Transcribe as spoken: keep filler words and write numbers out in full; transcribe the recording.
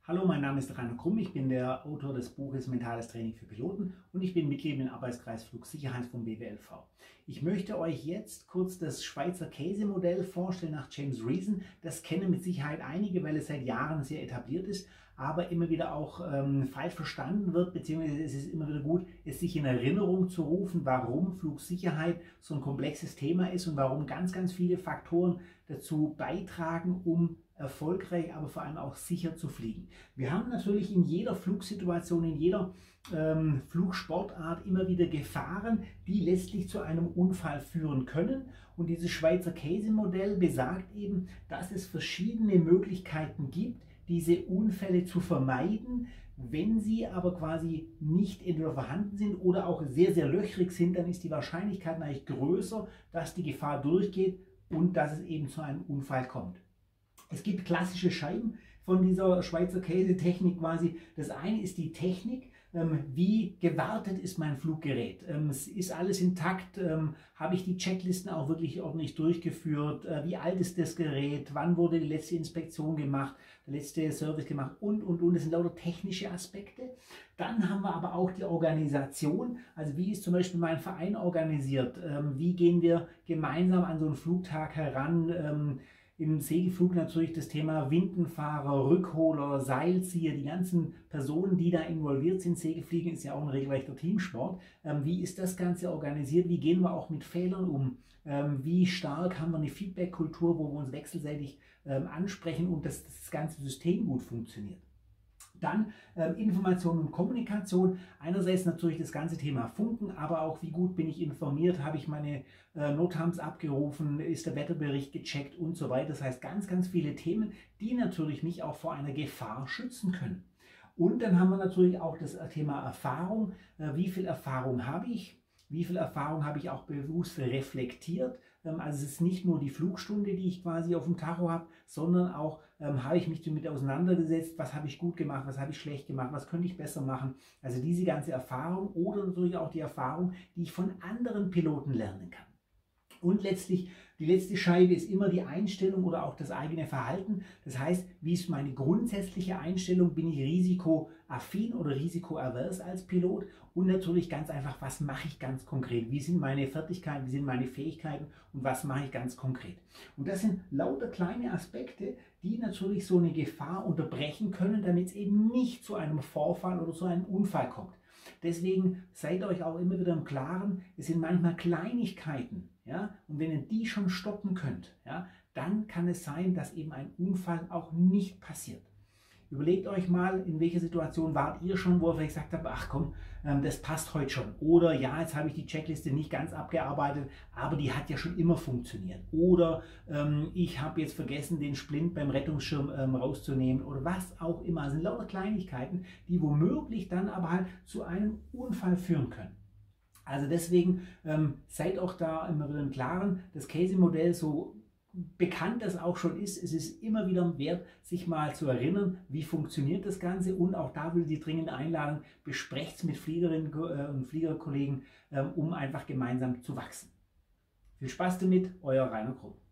Hallo, mein Name ist Rainer Krumm, ich bin der Autor des Buches Mentales Training für Piloten und ich bin Mitglied im Arbeitskreis Flugsicherheit vom B W L V. Ich möchte euch jetzt kurz das Schweizer Käsemodell vorstellen nach James Reason. Das kennen mit Sicherheit einige, weil es seit Jahren sehr etabliert ist, aber immer wieder auch ähm, falsch verstanden wird, beziehungsweise es ist immer wieder gut, es sich in Erinnerung zu rufen, warum Flugsicherheit so ein komplexes Thema ist und warum ganz, ganz viele Faktoren dazu beitragen, um erfolgreich, aber vor allem auch sicher zu fliegen. Wir haben natürlich in jeder Flugsituation, in jeder ähm, Flugsportart immer wieder Gefahren, die letztlich zu einem Unfall führen können. Und dieses Schweizer Käsemodell besagt eben, dass es verschiedene Möglichkeiten gibt, diese Unfälle zu vermeiden. Wenn sie aber quasi nicht entweder vorhanden sind oder auch sehr, sehr löchrig sind, dann ist die Wahrscheinlichkeit eigentlich größer, dass die Gefahr durchgeht und dass es eben zu einem Unfall kommt. Es gibt klassische Scheiben von dieser Schweizer Käsetechnik quasi. Das eine ist die Technik, ähm, wie gewartet ist mein Fluggerät. Ähm, es ist alles intakt, ähm, habe ich die Checklisten auch wirklich ordentlich durchgeführt, äh, wie alt ist das Gerät, wann wurde die letzte Inspektion gemacht, der letzte Service gemacht und, und, und. Das sind lauter technische Aspekte. Dann haben wir aber auch die Organisation, also wie ist zum Beispiel mein Verein organisiert, ähm, wie gehen wir gemeinsam an so einen Flugtag heran. ähm, Im Segelflug natürlich das Thema Windenfahrer, Rückholer, Seilzieher, die ganzen Personen, die da involviert sind. Segelfliegen ist ja auch ein regelrechter Teamsport. Ähm, wie ist das Ganze organisiert? Wie gehen wir auch mit Fehlern um? Ähm, wie stark haben wir eine Feedback-Kultur, wo wir uns wechselseitig ähm, ansprechen und dass das ganze System gut funktioniert? Dann ähm, Information und Kommunikation. Einerseits natürlich das ganze Thema Funken, aber auch wie gut bin ich informiert, habe ich meine äh, Notams abgerufen, ist der Wetterbericht gecheckt und so weiter. Das heißt ganz, ganz viele Themen, die natürlich mich auch vor einer Gefahr schützen können. Und dann haben wir natürlich auch das Thema Erfahrung. Äh, wie viel Erfahrung habe ich? Wie viel Erfahrung habe ich auch bewusst reflektiert? Ähm, also es ist nicht nur die Flugstunde, die ich quasi auf dem Tacho habe, sondern auch ähm, habe ich mich damit auseinandergesetzt, was habe ich gut gemacht, was habe ich schlecht gemacht, was könnte ich besser machen. Also diese ganze Erfahrung oder natürlich auch die Erfahrung, die ich von anderen Piloten lernen kann. Und letztlich, die letzte Scheibe ist immer die Einstellung oder auch das eigene Verhalten. Das heißt, wie ist meine grundsätzliche Einstellung? Bin ich risikoaffin oder risikoavers als Pilot? Und natürlich ganz einfach, was mache ich ganz konkret? Wie sind meine Fertigkeiten, wie sind meine Fähigkeiten und was mache ich ganz konkret? Und das sind lauter kleine Aspekte, die natürlich so eine Gefahr unterbrechen können, damit es eben nicht zu einem Vorfall oder zu einem Unfall kommt. Deswegen seid euch auch immer wieder im Klaren, es sind manchmal Kleinigkeiten, ja, und wenn ihr die schon stoppen könnt, ja, dann kann es sein, dass eben ein Unfall auch nicht passiert. Überlegt euch mal, in welcher Situation wart ihr schon, wo ihr vielleicht gesagt habt, ach komm, das passt heute schon. Oder ja, jetzt habe ich die Checkliste nicht ganz abgearbeitet, aber die hat ja schon immer funktioniert. Oder ähm, ich habe jetzt vergessen, den Splint beim Rettungsschirm ähm, rauszunehmen oder was auch immer. Also sind lauter Kleinigkeiten, die womöglich dann aber halt zu einem Unfall führen können. Also deswegen ähm, seid auch da immer wieder im Klaren, das Käsemodell so bekannt das auch schon ist, es ist immer wieder wert, sich mal zu erinnern, wie funktioniert das Ganze, und auch da will ich die dringende Einladung, besprecht es mit Fliegerinnen und Fliegerkollegen, um einfach gemeinsam zu wachsen. Viel Spaß damit, euer Rainer Krumm.